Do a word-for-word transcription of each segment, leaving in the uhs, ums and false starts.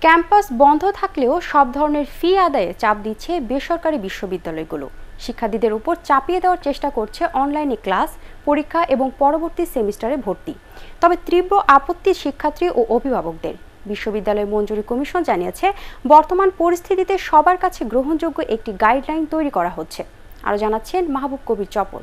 Campus বন্ধ থাকলেও সব ধরনের ফি আদায়ে চাপ দিচ্ছে বেসরকারি বিশ্ববিদ্যালয়গুলো। শিক্ষার্থীদের উপর চাপিয়ে দেওয়ার চেষ্টা করছে অনলাইনে ক্লাস, পরীক্ষা এবং পরবর্তী সেমিস্টারে ভর্তি। তবে তীব্র আপত্তি শিক্ষার্থী ও অভিভাবকদের। বিশ্ববিদ্যালয় মঞ্জুরি কমিশন জানিয়েছে, বর্তমান পরিস্থিতিতে সবার কাছে গ্রহণযোগ্য একটি গাইডলাইন তৈরি করা হচ্ছে। আরও জানাচ্ছেন মাহবুব কবির চপল।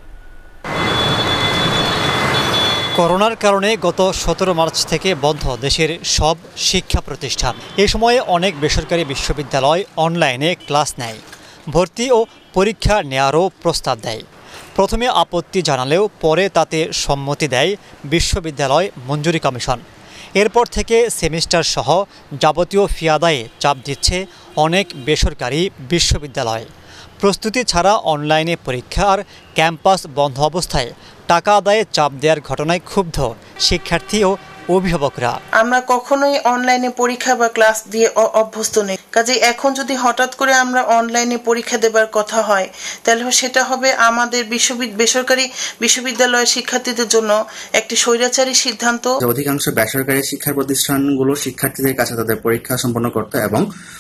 করোনার কারণে গত সতেরো মার্চ থেকে বন্ধ দেশের সব শিক্ষা প্রতিষ্ঠান। এ সময়ে অনেক বেসরকারি বিশ্ববিদ্যালয় অনলাইনে ক্লাস নেয়, ভর্তি ও পরীক্ষা নেয়ারও প্রস্তাব দেয়। প্রথমে আপত্তি জানালেও পরে তাতে সম্মতি দেয় বিশ্ববিদ্যালয় মঞ্জুরি কমিশন। এরপর থেকে সেমিস্টার সহ যাবতীয় ফি আদায়ে চাপ দিচ্ছে অনেক বেসরকারি বিশ্ববিদ্যালয়। প্রস্তুতি ছাড়া অনলাইনে পরীক্ষা আর ক্যাম্পাস বন্ধ অবস্থায় টাকা আদায়ে চাপ দেওয়ার ঘটনায় ক্ষুব্ধ শিক্ষার্থী ও অভিভাবকরা। আমরা কখনোই অনলাইনে পরীক্ষা বা ক্লাস দিয়ে অভ্যস্ত নেই, কাজে এখন যদি হঠাৎ করে আমরা অনলাইনে পরীক্ষা দেবার কথা হয়, তাহলে সেটা হবে আমাদের বিশ্ববিদ্যালয় বেসরকারি বিশ্ববিদ্যালয়ের শিক্ষার্থীদের জন্য একটি স্বৈরাচারী সিদ্ধান্ত। অধিকাংশ বেসরকারি শিক্ষা প্রতিষ্ঠানগুলো শিক্ষার্থীদের কাছে তাদের পরীক্ষা সম্পন্ন করতে এবং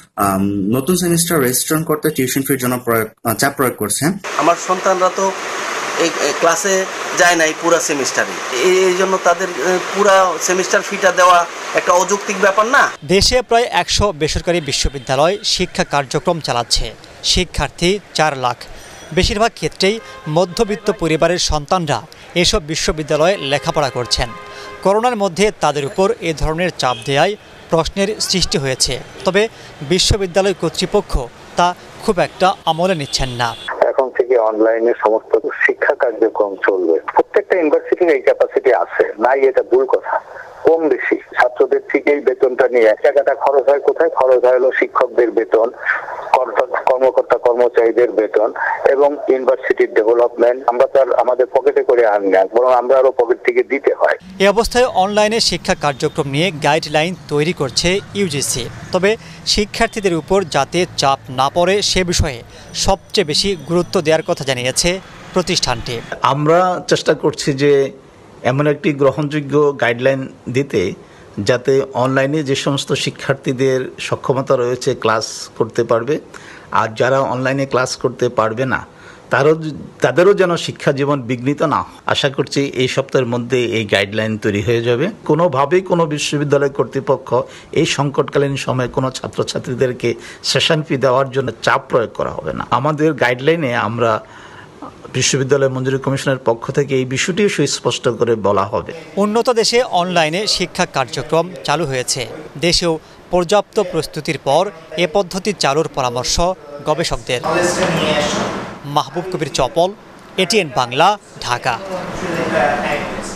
নতুন সেমিস্টার রেজিস্ট্রেশন করতে টিউশন ফির জন্য চাপ প্রয়োগ করছে। আমার সন্তানরা তো এই ক্লাসে যায় নাই পুরো সেমিস্টারে, এই জন্য তাদের পুরো সেমিস্টার ফিটা দেওয়া একটা অযৌক্তিক ব্যাপার না। দেশে প্রায় একশো বেসরকারি বিশ্ববিদ্যালয় শিক্ষা কার্যক্রম চালাচ্ছে, শিক্ষার্থী চার লাখ। বেশিরভাগ ক্ষেত্রেই মধ্যবিত্ত পরিবারের সন্তানরা এসব বিশ্ববিদ্যালয়ে লেখাপড়া করছেন। করোনার মধ্যে তাদের উপর এ ধরনের চাপ দেওয়ায় প্রশ্নের সৃষ্টি হয়েছে। তবে বিশ্ববিদ্যালয় কর্তৃপক্ষ তা খুব একটা আমলে নিচ্ছেন না। এখন থেকে অনলাইনে সমস্ত শিক্ষা কার্যক্রম চলবে। প্রত্যেকটা ইউনিভার্সিটির এই ক্যাপাসিটি আছে, নাই এটা ভুল কথা। কম বেশি ছাত্রদের থেকেই বেতনটা নিয়ে টাকাটা খরচ হয় কোথায়? খরচ হয় হলো শিক্ষকদের বেতন, কর্মকর্তা কর্মচারীদের বেতন এবং ইউনিভার্সিটির ডেভেলপমেন্ট। আমরা তো আর আমাদের পকেটে করে আনি না, বরং আমরা আরো পকেট থেকে দিতে হয়। এই অবস্থায় অনলাইনে শিক্ষা কার্যক্রম নিয়ে গাইডলাইন তৈরি করছে ইউজিসি। তবে শিক্ষার্থীদের উপর যাতে চাপ না পড়ে সে বিষয়ে সবচেয়ে বেশি গুরুত্ব দেওয়ার কথা জানিয়েছে প্রতিষ্ঠানটি। আমরা চেষ্টা করছি যে এমন একটি গ্রহণযোগ্য গাইডলাইন দিতে, যাতে অনলাইনে যে সমস্ত শিক্ষার্থীদের সক্ষমতা রয়েছে ক্লাস করতে পারবে, আর যারা অনলাইনে ক্লাস করতে পারবে না তারও তাদেরও যেন শিক্ষা জীবন বিঘ্নিত না। আশা করছি এই সপ্তাহের মধ্যে এই গাইডলাইন তৈরি হয়ে যাবে। কোনোভাবেই কোনো বিশ্ববিদ্যালয় কর্তৃপক্ষ এই সংকটকালীন সময়ে কোনো ছাত্রছাত্রীদেরকে সেশন ফি দেওয়ার জন্য চাপ প্রয়োগ করা হবে না। আমাদের গাইডলাইনে আমরা বিশ্ববিদ্যালয় মঞ্জুরি কমিশনের পক্ষ থেকে এই বিষয়টিও সুস্পষ্ট করে বলা হবে। উন্নত দেশে অনলাইনে শিক্ষা কার্যক্রম চালু হয়েছে। দেশেও পর্যাপ্ত প্রস্তুতির পর এ পদ্ধতি চালুর পরামর্শ গবেষকদের। মাহবুব কবির চপল, এটিএন বাংলা, ঢাকা।